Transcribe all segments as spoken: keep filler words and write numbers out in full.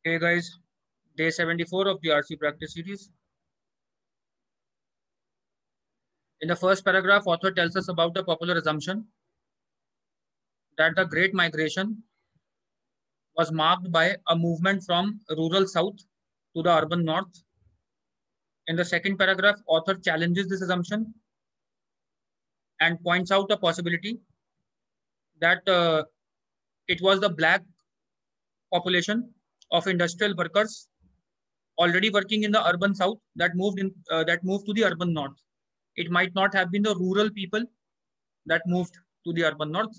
Hey guys, day seventy-four of the R C practice series. In the first paragraph, author tells us about a popular assumption that the Great Migration was marked by a movement from rural south to the urban north. In the second paragraph, author challenges this assumption and points out a possibility that uh, it was the black population of industrial workers already working in the urban south that moved in uh, that moved to the urban north. It might not have been the rural people that moved to the urban north.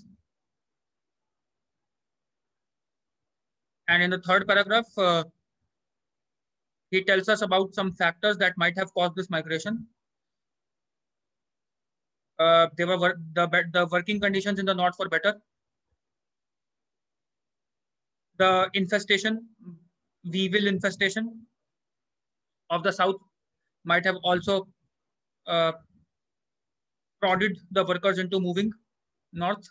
And in the third paragraph, uh, he tells us about some factors that might have caused this migration. Uh, they were the, the working conditions in the north were better. The infestation, weevil infestation of the south might have also uh, prodded the workers into moving north.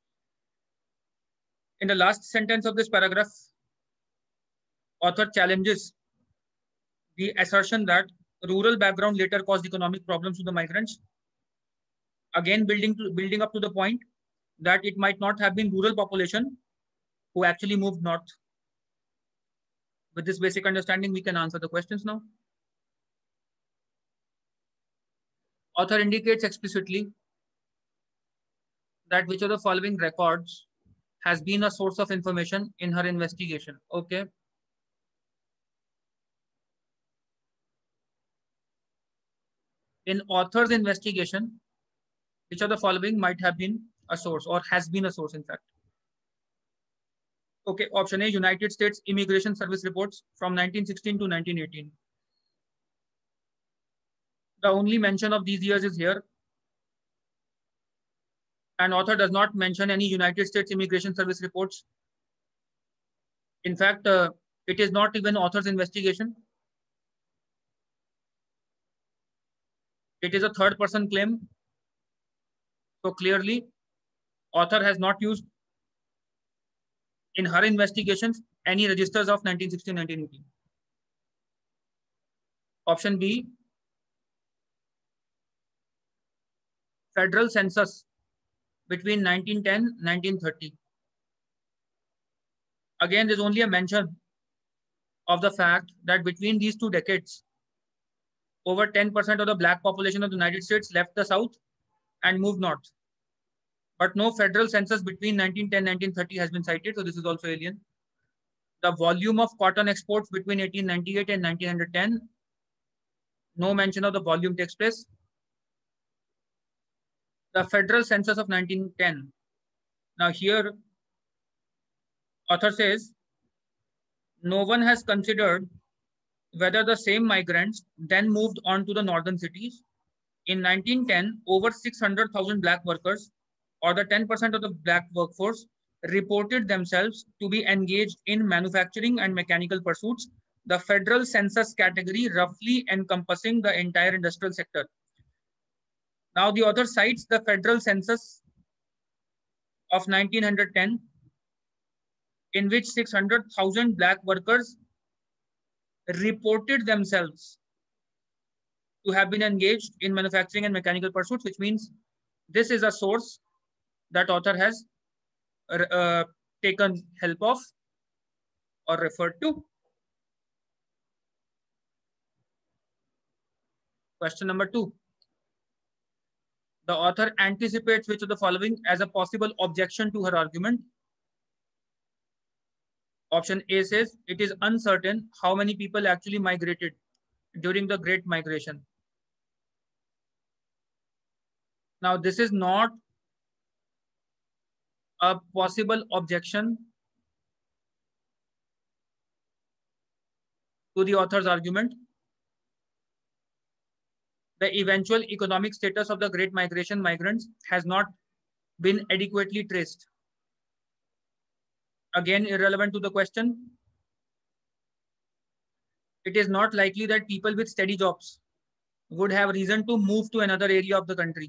In the last sentence of this paragraph, author challenges the assertion that rural background later caused economic problems to the migrants. Again, building to, building up to the point that it might not have been rural population who actually moved north. With this basic understanding, we can answer the questions now. Author indicates explicitly that which of the following records has been a source of information in her investigation. Okay. In author's investigation, which of the following might have been a source or has been a source, in fact? Okay, option A, United States Immigration Service reports from nineteen sixteen to nineteen eighteen. The only mention of these years is here. And author does not mention any United States Immigration Service reports. In fact, uh, it is not even author's investigation. It is a third person claim. So clearly, author has not used in her investigations any registers of nineteen sixteen to nineteen eighteen. Option B, federal census between nineteen ten and nineteen thirty. Again, there's only a mention of the fact that between these two decades, over ten percent of the black population of the United States left the South and moved north. But no federal census between nineteen ten and nineteen thirty has been cited, so this is also alien. The volume of cotton exports between eighteen ninety-eight and nineteen ten, no mention of the volume takes place. The federal census of nineteen ten. Now here, author says, no one has considered whether the same migrants then moved on to the northern cities. In nineteen ten, over six hundred thousand black workers, or the ten percent of the black workforce, reported themselves to be engaged in manufacturing and mechanical pursuits, the federal census category roughly encompassing the entire industrial sector. Now the author cites the federal census of nineteen ten, in which six hundred thousand black workers reported themselves to have been engaged in manufacturing and mechanical pursuits, which means this is a source that author has uh, taken help of or referred to. Question number two. The author anticipates which of the following as a possible objection to her argument. Option A says it is uncertain how many people actually migrated during the Great Migration. Now, this is not a possible objection to the author's argument. The eventual economic status of the Great Migration migrants has not been adequately traced. Again, irrelevant to the question. It is not likely that people with steady jobs would have reason to move to another area of the country.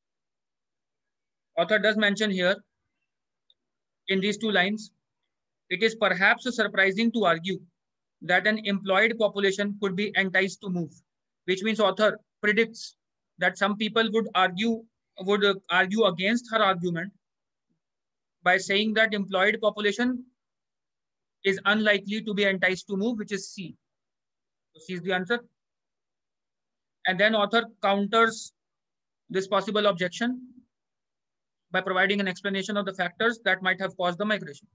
Author does mention here in these two lines, it is perhaps surprising to argue that an employed population could be enticed to move, which means author predicts that some people would argue would argue against her argument by saying that employed population is unlikely to be enticed to move, which is C. So C is the answer. And then author counters this possible objection by providing an explanation of the factors that might have caused the migration.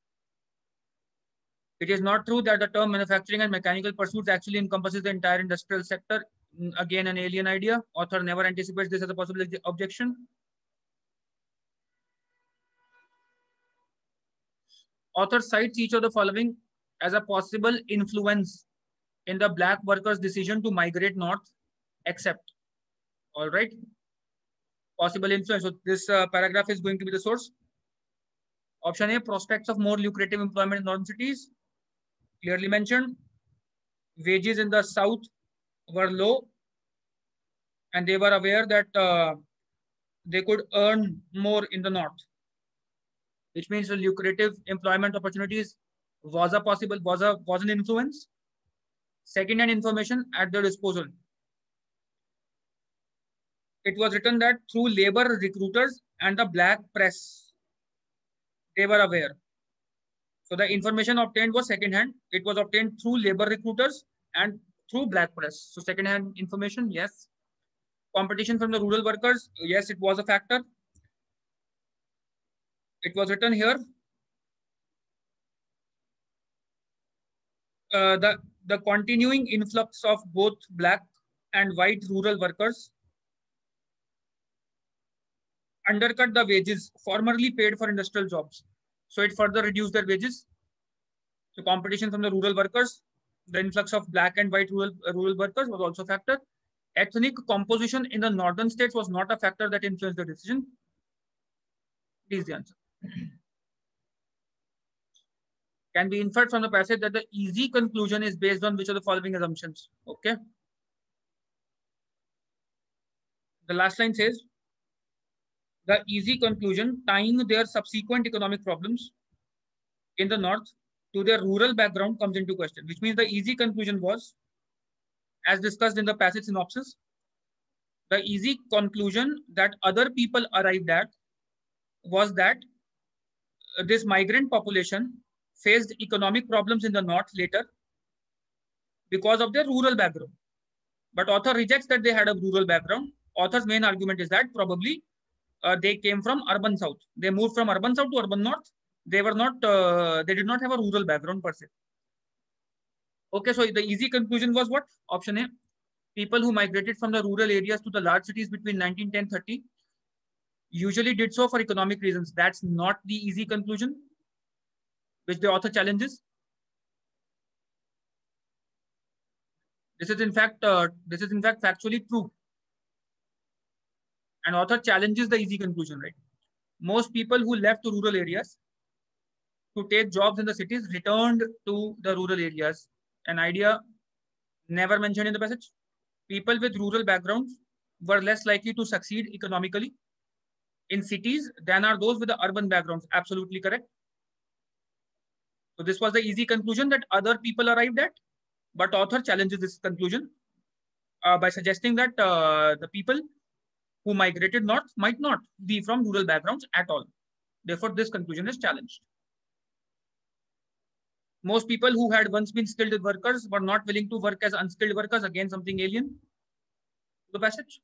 It is not true that the term manufacturing and mechanical pursuits actually encompasses the entire industrial sector. Again, an alien idea. Author never anticipates this as a possible objection. Author cites each of the following as a possible influence in the black workers' decision to migrate north, except. All right. Possible influence. So this uh, paragraph is going to be the source. Option A, prospects of more lucrative employment in northern cities. Clearly mentioned. Wages in the south were low, and they were aware that uh, they could earn more in the north, which means the lucrative employment opportunities was a possible was a was an influence. Second-hand information at their disposal. It was written that through labor recruiters and the black press, they were aware. So the information obtained was second-hand. It was obtained through labor recruiters and through black press. So second-hand information, yes. Competition from the rural workers, yes, it was a factor. It was written here. Uh, the, the continuing influx of both black and white rural workers undercut the wages formerly paid for industrial jobs. So it further reduced their wages. So competition from the rural workers, the influx of black and white rural, uh, rural workers was also a factor. Ethnic composition in the northern states was not a factor that influenced the decision. This is the answer. Can be inferred from the passage that the easy conclusion is based on which of the following assumptions. Okay. The last line says, the easy conclusion tying their subsequent economic problems in the north to their rural background comes into question, which means the easy conclusion was, as discussed in the passage synopsis, the easy conclusion that other people arrived at was that this migrant population faced economic problems in the north later because of their rural background. But author rejects that they had a rural background. Author's main argument is that probably uh, they came from urban south. They moved from urban south to urban north. They were not, uh, they did not have a rural background per se. Okay, so the easy conclusion was what? Option A, people who migrated from the rural areas to the large cities between nineteen ten thirty usually did so for economic reasons. That's not the easy conclusion, which the author challenges. This is in fact, uh, this is in fact factually true. And author challenges the easy conclusion, right? Most people who left to rural areas to take jobs in the cities returned to the rural areas. An idea never mentioned in the passage. People with rural backgrounds were less likely to succeed economically in cities than are those with the urban backgrounds. Absolutely correct. So this was the easy conclusion that other people arrived at, but author challenges this conclusion uh, by suggesting that uh, the people who migrated north might not be from rural backgrounds at all. Therefore, this conclusion is challenged. Most people who had once been skilled workers were not willing to work as unskilled workers. Again, something alien to the passage.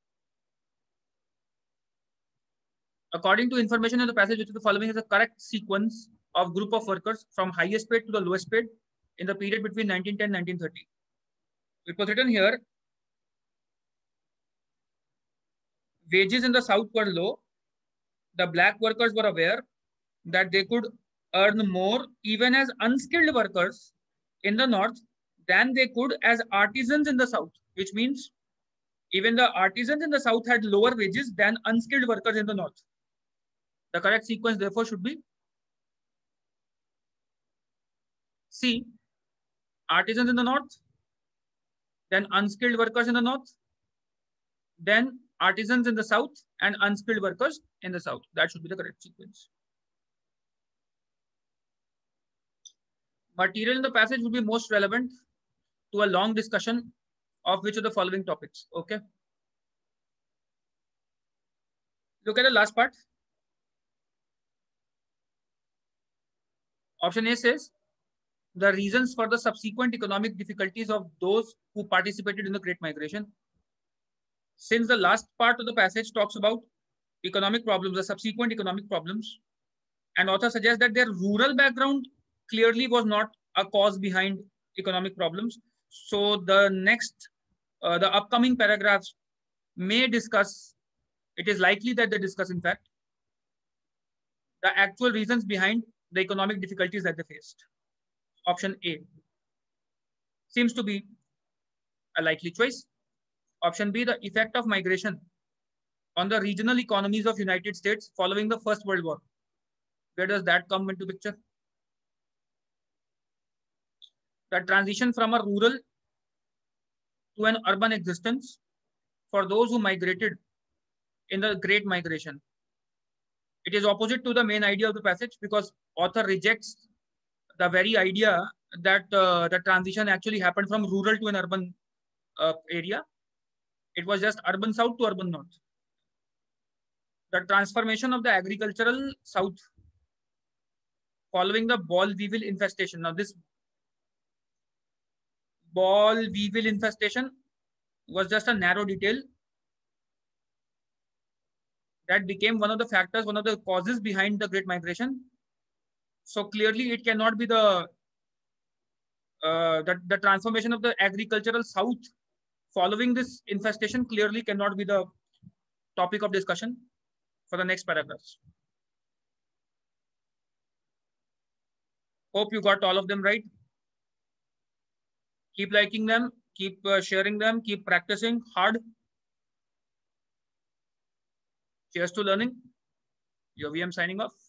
According to information in the passage, which is the following is the correct sequence of group of workers from highest paid to the lowest paid in the period between nineteen ten and nineteen thirty. It was written here, wages in the south were low. The black workers were aware that they could earn more even as unskilled workers in the north than they could as artisans in the south, which means even the artisans in the south had lower wages than unskilled workers in the north. The correct sequence, therefore, should be C, artisans in the north, then unskilled workers in the north, then artisans in the south, and unskilled workers in the south. That should be the correct sequence. Material in the passage would be most relevant to a long discussion of which of the following topics. Okay. Look at the last part. Option A says the reasons for the subsequent economic difficulties of those who participated in the Great Migration. Since the last part of the passage talks about economic problems, the subsequent economic problems, and author suggests that their rural background clearly was not a cause behind economic problems. So the next, uh, the upcoming paragraphs may discuss, it is likely that they discuss, in fact, the actual reasons behind the economic difficulties that they faced. Option A seems to be a likely choice. Option B, the effect of migration on the regional economies of United States following the First World War. Where does that come into picture? The transition from a rural to an urban existence for those who migrated in the Great Migration. It is opposite to the main idea of the passage because author rejects the very idea that uh, the transition actually happened from rural to an urban uh, area. It was just urban south to urban north. The transformation of the agricultural south following the ball weevil infestation. Now this ball weevil infestation was just a narrow detail that became one of the factors, one of the causes behind the Great Migration. So clearly it cannot be the uh, the, the transformation of the agricultural south following this infestation clearly cannot be the topic of discussion for the next paragraphs. Hope you got all of them right. Keep liking them, keep uh, sharing them, keep practicing hard. Cheers to learning. Your V M signing off.